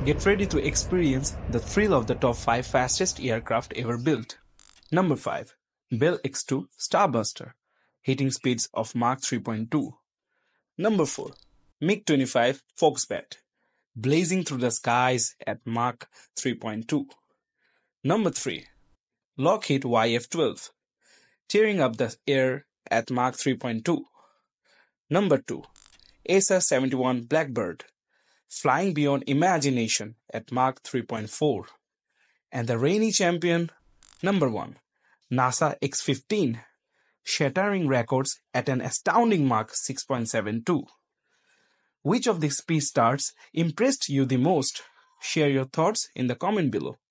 Get ready to experience the thrill of the top 5 fastest aircraft ever built. Number 5. Bell X2 Starbuster, hitting speeds of Mach 3.2. Number 4. MiG-25 Foxbat, blazing through the skies at Mach 3.2. Number 3. Lockheed YF-12, tearing up the air at Mach 3.2. Number 2. ASA-71 Blackbird, flying beyond imagination at Mach 3.4. And the reigning champion, number 1. NASA X-15, shattering records at an astounding Mach 6.72. Which of these speed starts impressed you the most? Share your thoughts in the comment below.